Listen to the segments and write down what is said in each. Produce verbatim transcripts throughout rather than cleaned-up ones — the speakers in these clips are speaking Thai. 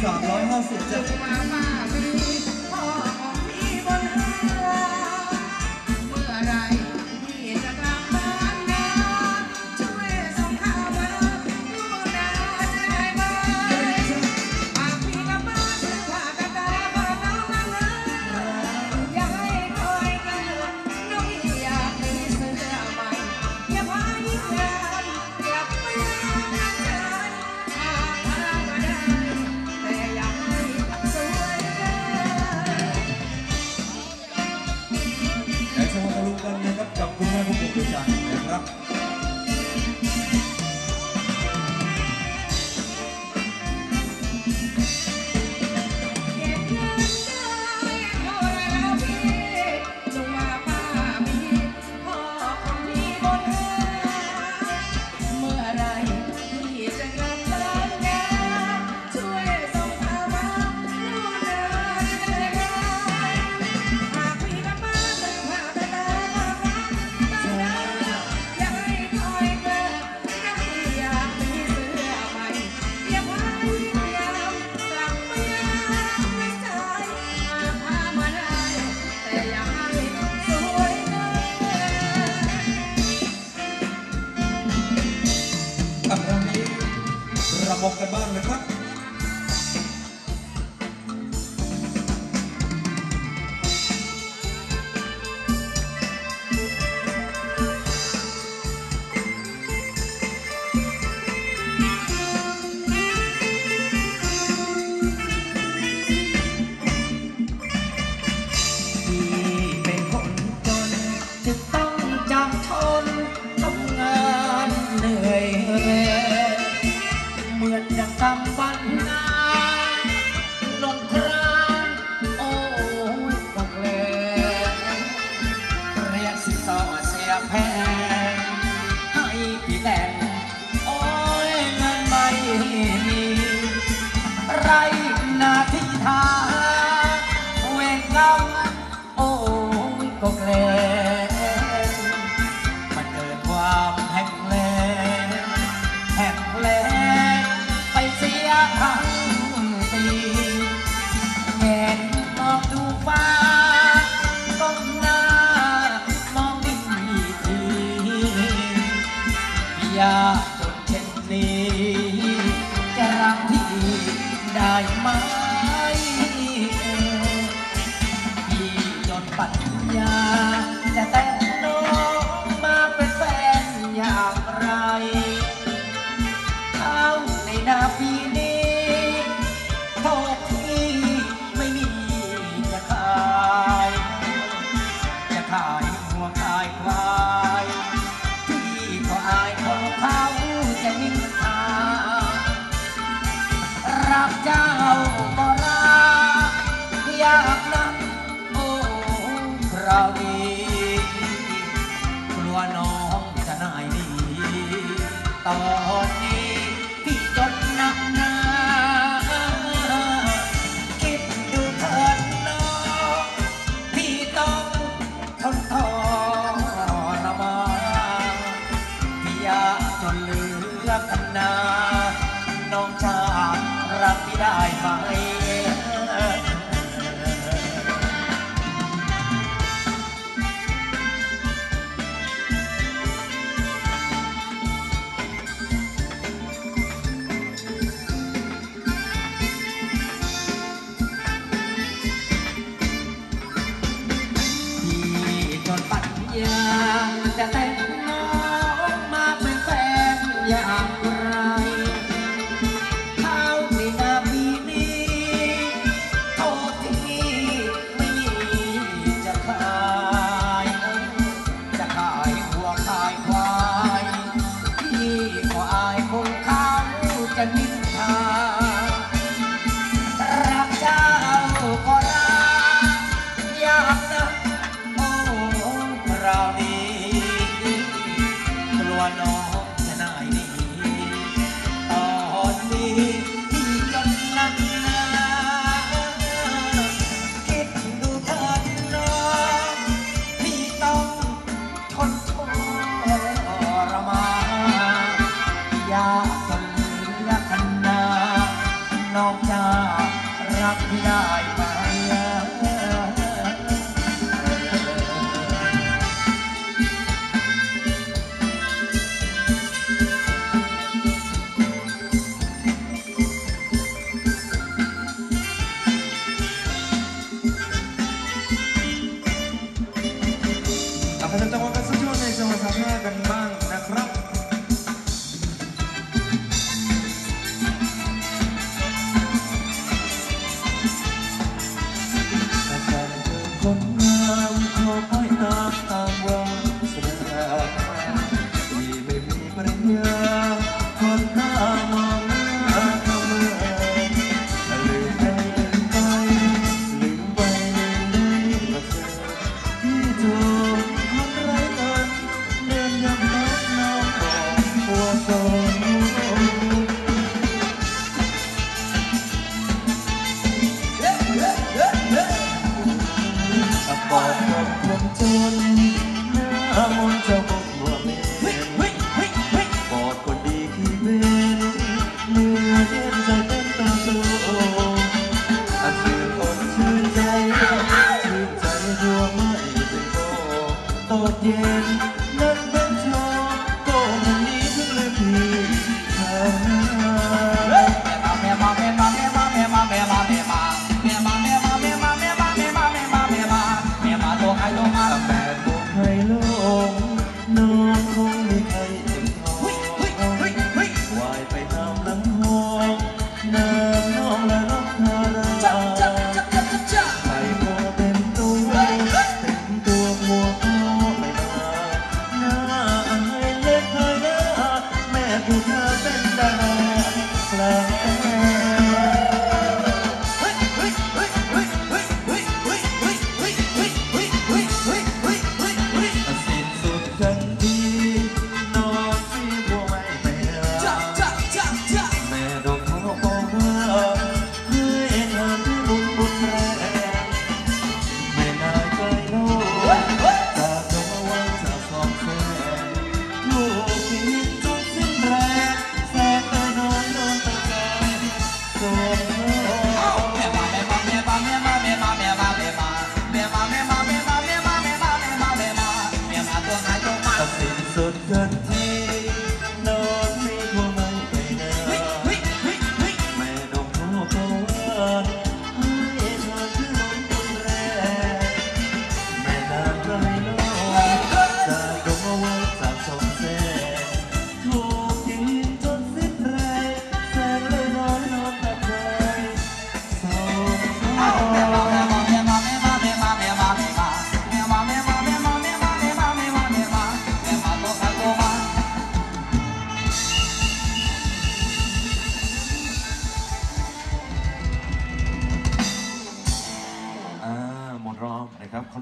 สามร้อยห้าสิบจ้ะมามามีพ่อของพี่บนเรือเมื่อไรพี่จะกลับบ้านนะช่วยส่งข่าวมาลูกนาได้ไหมหากพี่กลับบ้านถึงผ่ากระดาษบ้านน้องมาเลยอย่าให้คอยกันน้องอยากมีเสื้อใหม่อย่าพายิ่งงานกลับไปยังเชิญหากพามาได้แต่อยากให้สวยเกินและชมตะลุงกันนะครับกับคุณแม่ผู้ปกครองนะครับเก็บเงินได้เท่าไรแล้วพี่จงมาป้ามีพ่อของพี่บนเรือเมื่อไรพี่จะกลับบ้านนะช่วยส่งข่าวมาลูกนาได้ไหมหากพี่กลับบ้านถึงผ่ากระดาษบ้านน้องอย่าให้คอยเกินน้องอยากมีเสื้อใหม่อย่าพายิ่งยาวกลับไปยังไม่ใจหากพามาได้แต่อยากให้สวยเกินกับเรานี้ระบบกันบ้างนะครับพี่เป็นคนจนจึงต้องจำทนทำงานเหนื่อยแรงเหมือนจะกำบันนานลงครานโอ้ยตกแรงเรียนสิสอเสียแพงให้พี่แดงโอ้ยเงินไม่มีไรหน้าที่ทางเวรกรรมโอ้ยก็แกล้งมันเกิดความแห้งแล้งแห้งแล้งไปเสียทั้งปีแงนมองดูฟ้าก้มหน้ามองดินทีอยากจนเช่นนี้จะรักพี่ได้ไหมพี่จนปัญญาจะแต่งน้องมาเป็นแฟนอย่างไรเอาในนาปีนี้โทษที่ไม่มีจะขายจะขายหัวขายควายพี่ก็อายคนเขาจะนินทารักเจ้าก็รักอยากนักโอ้คราวนี้กลัวน้องจะนายหนีตอนนี้พี่จนหนักหนาคิดดูเถิดน้องพี่ต้องทนทรมานพี่อยากจนเหลือกันนาน้องชารักพี่ได้ไหมพี่จนปัญญาจะแต่งน้องมาเป็นแฟนอย่างไรข้าวในนาปีนี้โทษที่ไม่มีจะขายจะขายหัวขายควายพี่ก็อายคนเขาจะนินทารักเจ้าก็รักอยากนะโอ้คราวนี้กลัวน้องจะนายหนีตอนนี้พี่จนหนักหนาคิดดูเถิดน้องพี่ต้องทนทรมานอยากจนเหลือกันนา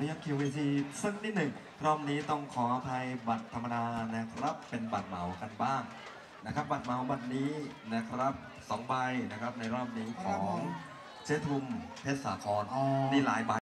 นุญาตคิวเวทีสักนิดหนึ่งรอบนี้ต้องขออภัยบัตรธรรมดานะครับเป็นบัตรเหมากันบ้างนะครับบัตรเหมาบัตรนี้นะครับสองใบนะครับในรอบนี้ของเจทุมเพชรสาครนี่หลายใบ